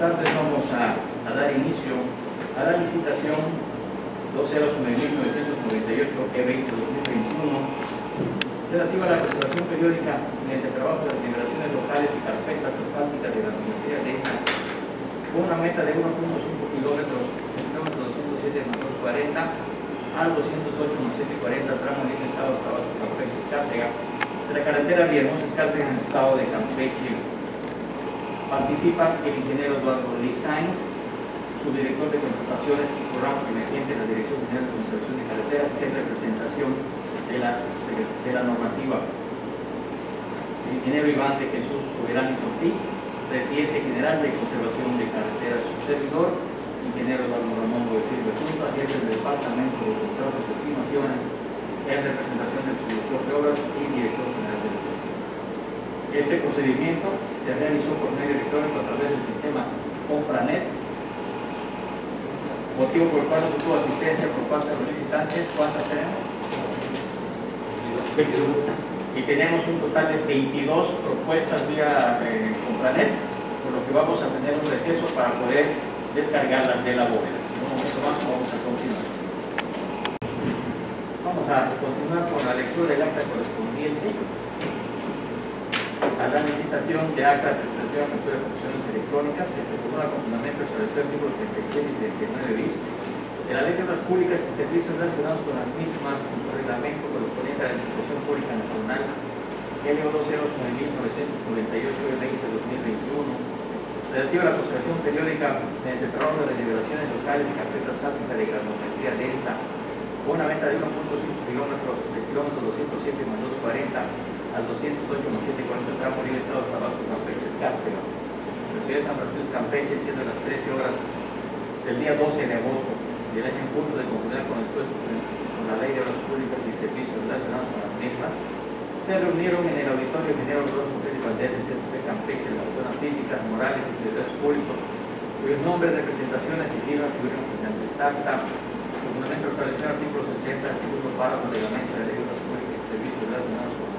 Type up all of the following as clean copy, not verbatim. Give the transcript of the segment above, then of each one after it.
tardes vamos a dar inicio a la licitación 209.998-E20-2021 relativa a la preservación periódica mediante trabajo de las liberaciones locales y carpetas asfálticas de la Universidad de ESA con una meta de 1.5 kilómetros, el kilómetro 207-40 al 208-740, tramo de estado de trabajo de Campeche Escárcega, de la carretera Villahermosa Escárcega en el estado de Campeche. Participan el ingeniero Eduardo Lee Sainz, subdirector de contrataciones y programas emergentes de la Dirección General de Construcción de Carreteras, en representación de la normativa. El ingeniero Iván de Jesús Soberano Ortiz, presidente general de Conservación de Carreteras, su servidor, ingeniero Eduardo Ramón Boesilva Junta, jefe del Departamento de Contratos y Estimaciones, en representación del subdirector de Obras y director general del sector. Este procedimiento se realizó por medio electrónico a través del sistema Compranet, motivo por el cual no tuvo asistencia por parte de los licitantes. ¿Cuántas tenemos? 22. Y tenemos un total de 22 propuestas vía Compranet, por lo que vamos a tener un receso para poder descargarlas de la bóveda. En un momento más vamos a continuar. Vamos a continuar con la lectura del acta correspondiente a la licitación de acta de prestación de apertura de funciones electrónicas que se formula con fundamento establecer el artículo 37 y 39 bis de la Ley de Obras Públicas y Servicios relacionados con las mismas, con el reglamento correspondiente a la Administración Pública Nacional LO 209.998-20-2021 relativa a la conservación periódica mediante el trabajo de las liberaciones locales y carpetas asfálticas de granometría densa con una meta de 1.5 kilómetros, del kilómetro 207 más 240 al 208-740 tramo libre estado de trabajo de Campeche Escárcega, la ciudad de San Francisco de Campeche, siendo las 13 horas del día 12 de agosto del año en curso, de conformidad con el expuesto con la Ley de Obras Públicas y Servicios relacionados con las mismas, se reunieron en el auditorio general Rodolfo Félix Valdez del Centro de Campeche las personas físicas, morales y servidores públicos, cuyos nombres, representaciones y firmas tuvieron presente esta acta, con fundamento establecido en el artículo 60, artículo párrafo del reglamento de la Ley de Obras Públicas y Servicios relacionados con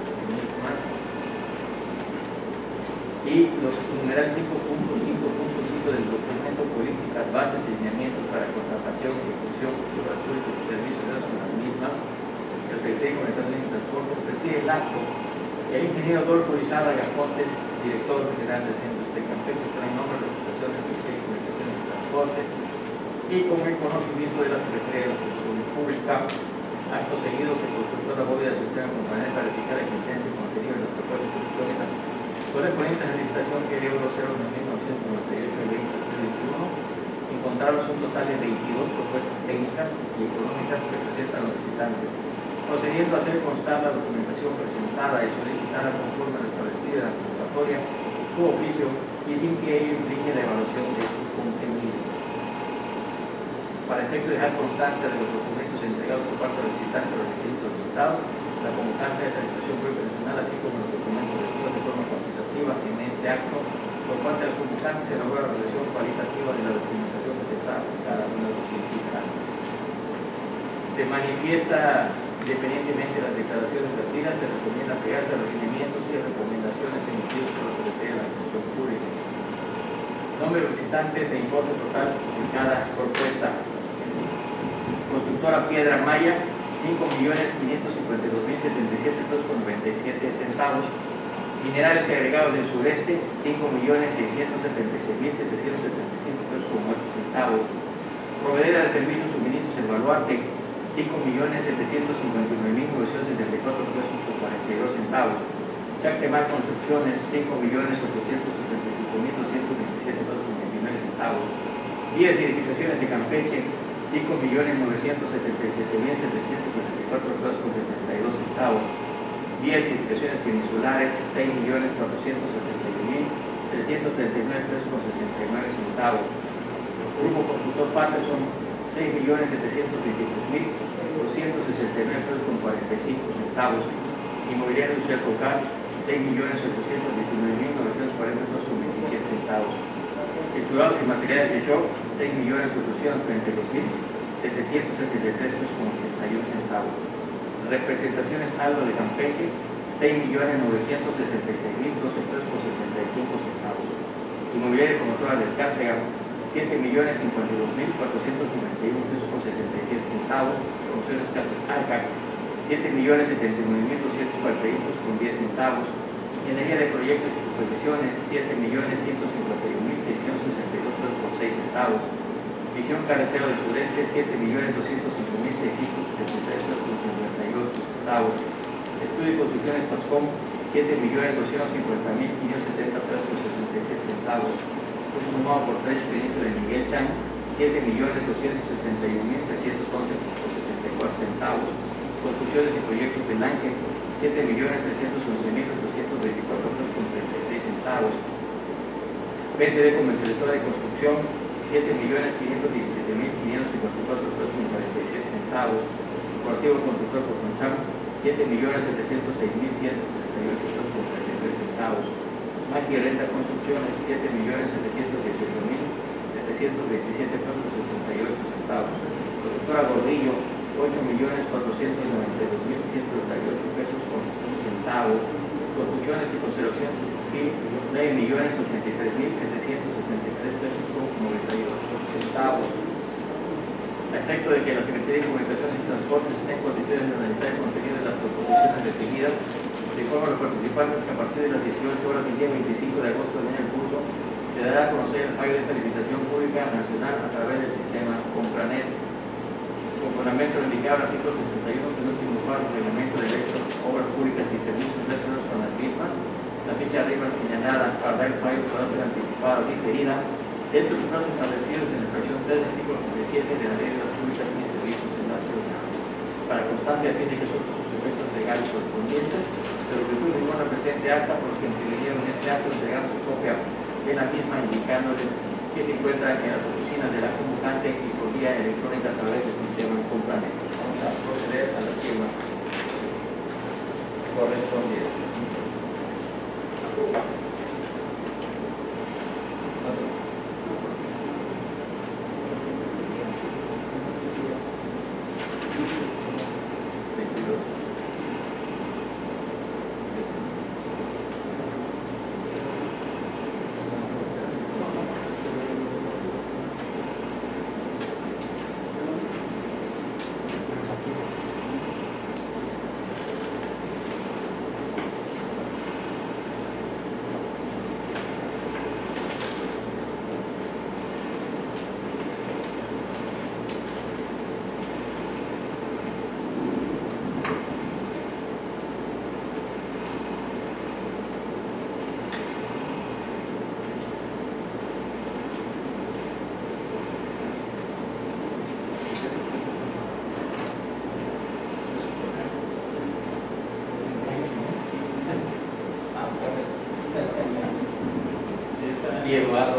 y los numeral 5.5.5 del documento políticas, bases y lineamientos para contratación, ejecución, obras públicas y servicios de las mismas, el Secretario de Comunicaciones y Transportes preside el acto, el ingeniero Adolfo Lizarra Gascontes, director general del Centro de Campeche, trae nombre de representación del Secretario de Comunicaciones y Transportes, y con el conocimiento de la Secretaría de la Función Pública, acto seguido que el constructor de la bóveda del sistema componente para verificar la existencia y contenido de las propuestas electrónicas correspondientes a la licitación que dio 209.998-20-2021, encontraron un total de 22 propuestas técnicas y económicas que presentan los licitantes, procediendo a hacer constar la documentación presentada y solicitada conforme a lo establecido en la convocatoria su oficio y sin que ello implique la evaluación de sus contenidos. Para efecto de dejar constancia de los documentos entregados por parte de los licitantes a los distintos resultados, la convocante de la Administración Pública Nacional, así como los documentos de forma cuantitativa en este acto, por parte del convocante se elabora la revisión cualitativa de la documentación que se está cada uno de los licitantes. Se manifiesta, independientemente de las declaraciones vertidas, se recomienda pegarse a los lineamientos y recomendaciones emitidos por la Secretaría de la Administración Pública. Nombre de los licitantes e importe total de cada propuesta. Constructora Piedra Maya, 5.552.077 pesos con 97 centavos. Minerales y agregados del sureste, 5.676.775 pesos con 8 centavos. Proveedora de servicios suministros El Baluarte, 5.759.974 pesos con 42 centavos. Chactemar Construcciones, 5.875.227 pesos con 29 centavos. Vías y edificaciones de Campeche, 5.977.744 pesos con 72 centavos. Vías y edificaciones peninsulares, 6.471.339 pesos con 69 centavos. Grupo Constructor Patterson, 6.723.269 pesos con 45 centavos. Inmobiliario Industrial Cocal, 6.819.940 pesos con 27 centavos. Estructurados y materiales de shock, 6.832.773 pesos con 81 centavos. Representaciones Aldo de Campeche, 6.966.012 pesos con 75 centavos. Inmobiliaria Promotora del Cárcega, 7.052.491 pesos con 77 centavos. Promociones Arca, 7.079.241 pesos con 10 centavos. Ingeniería de Proyectos y Supervisiones, 7.151.662 pesos con 6 centavos. Visión Carretero del Sudeste, 7.205.673 pesos con 58 centavos. Estudio y Construcciones Pascom, 7.250.570 pesos con 67 centavos. Curso sumado por 3, expediente de Miguel Chan, 7.271.311 con 74 centavos. Construcciones y Proyectos del Ángel, 7.311.824 pesos con 36 centavos. PSD Comercializadora de Construcción, 7.517.554 pesos con 47 centavos. Corporativo Constructor Coconcham, 7.706.138 pesos con 33 centavos. Maquia Renta Construcciones, 7.718.727 pesos con 78 centavos. Productora Gordillo, 8.492.138 pesos con 1 centavo. Construcciones y Conservaciones Civil, 9.083.763 pesos con 98 centavos. A efecto de que la Secretaría de Comunicaciones y Transportes esté en condiciones de analizar el contenido de las proposiciones definidas, se informa a los participantes que a partir de las 18 horas del día 25 de agosto del año en curso se dará a conocer el fallo de esta licitación pública nacional a través del sistema Compranet. Con fundamento en el indicado artículo 61, penúltimo párrafo del Reglamento de Derechos, Obras Públicas y Servicios relacionados con las mismas, la fecha arriba señalada para dar el fallo podrá ser anticipada o diferida dentro de los plazos establecidos en la fracción 3 del artículo 37 de la Ley de las Públicas y Servicios de la Ciudad. Para constancia a fin de que son sus efectos legales correspondientes, se refiere con la presente acta por los que intervinieron en este acto entregar su copia de la misma, indicándoles que se encuentra en las oficinas de la convocante y por vía electrónica a través del sistema Compranet. Vamos a proceder a la firma correspondiente. Eduardo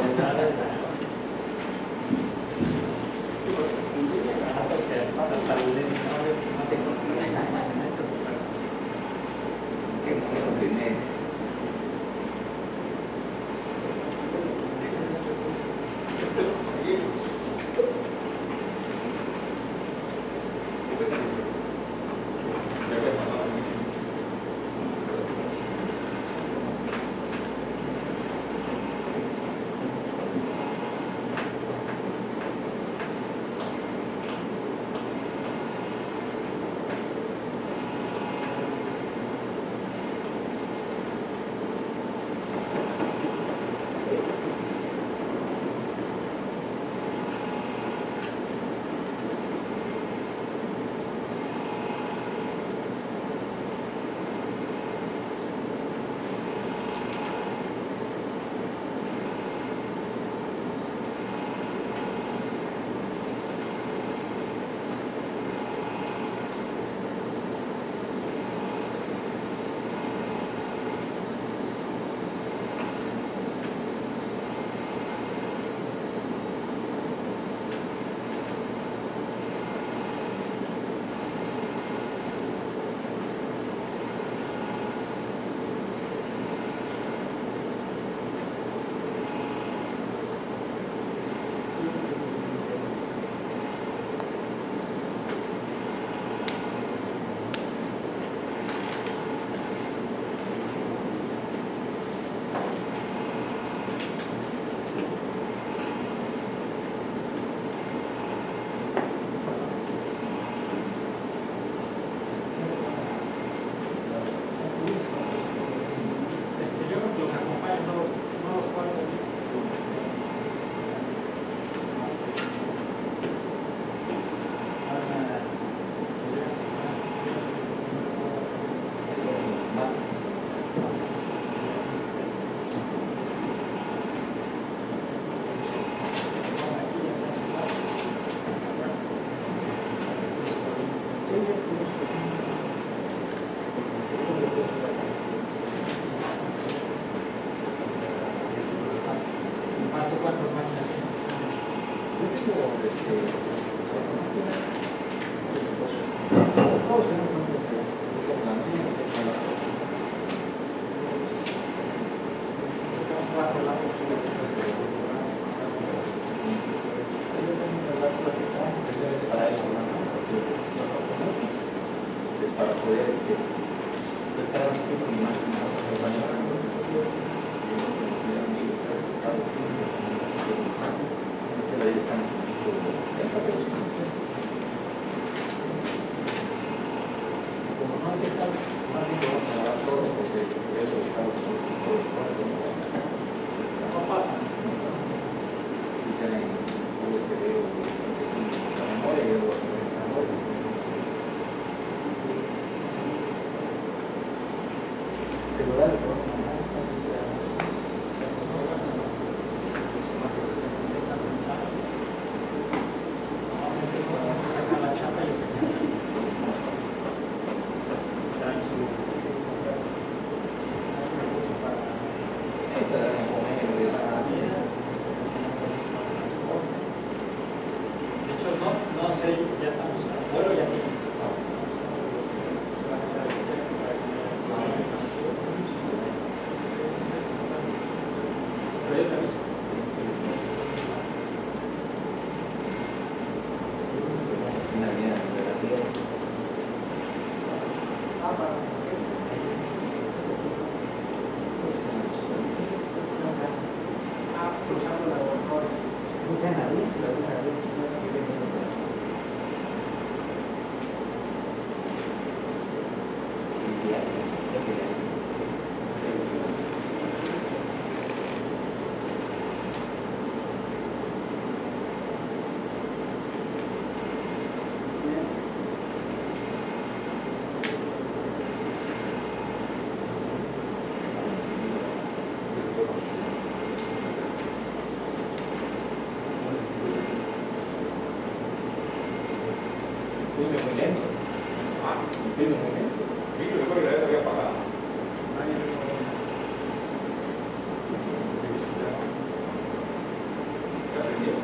Yo los acompaño, no los puedo. Para poder estar aquí con imagen como no hay que estar más bien vamos a grabar todo porque eso está no pasa si tienen USB o la memoria y luego la memoria. Pero dale, pero no no sé, ya estamos a vuelo y aquí. Pero yo te aviso. una línea relativa. Cruzando la laboratorio. Imprime muy lento. Imprime muy lento. Sí, yo creo que la había apagado. Se aprendió.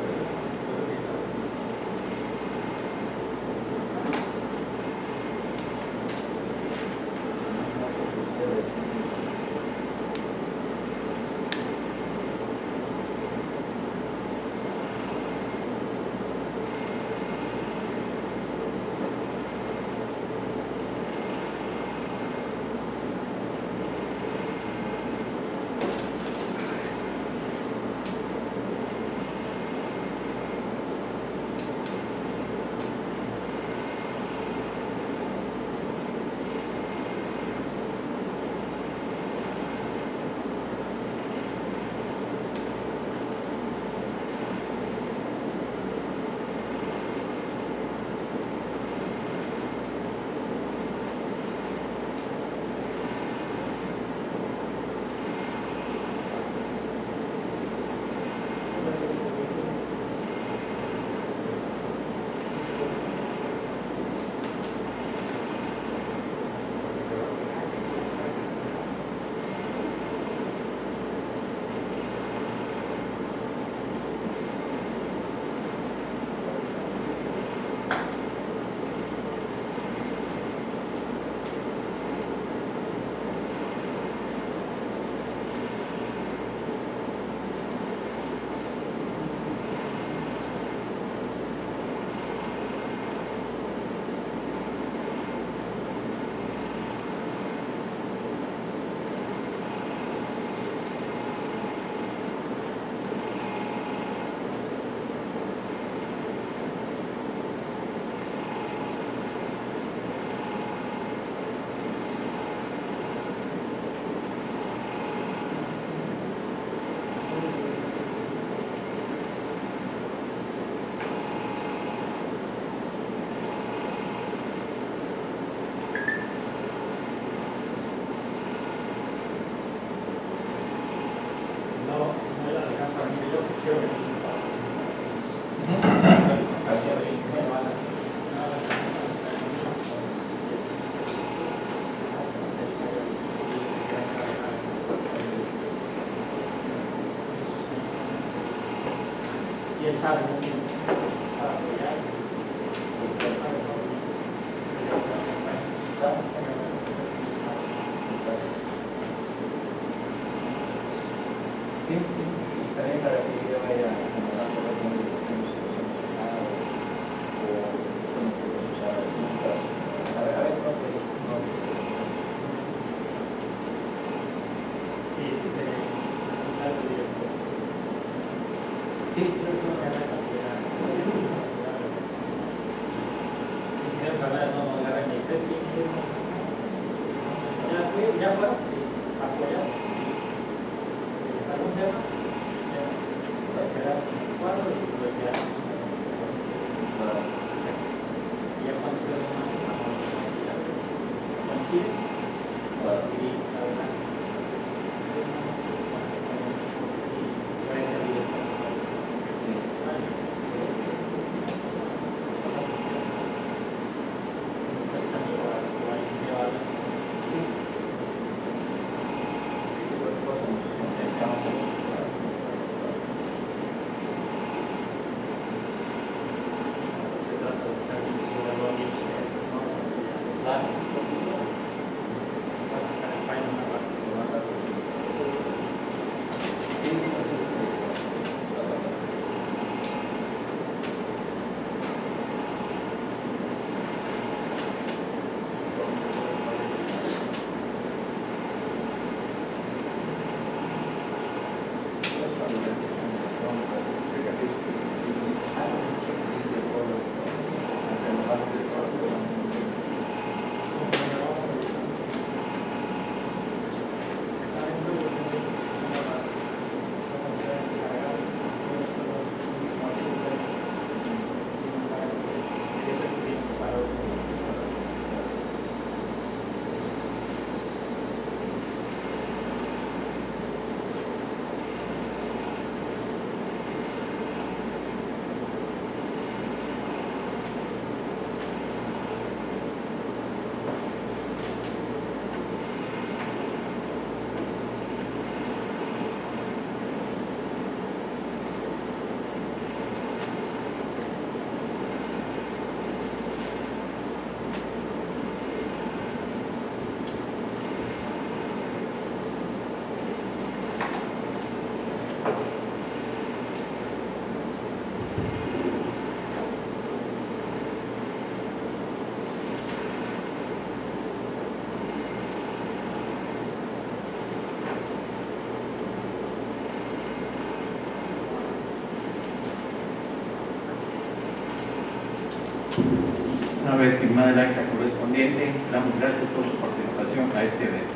Y él sabe, ¿no? Para apoyar. Sí, también para que yo vaya a acomodar por lo que hemos usado o hemos usado juntas. A ver, no, pues, no. Sí, sí, algo directo. Sí, Yo creo que esa actividad. Quiero hablar, no, agarrar mi set. Ya fueron, sí, apoyar. ¿Algún tema? Quedar cuadro y luego ya. Y ya cuando ustedes coinciden, para seguir adelante. Una vez firmada el acta correspondiente, damos gracias por su participación a este evento.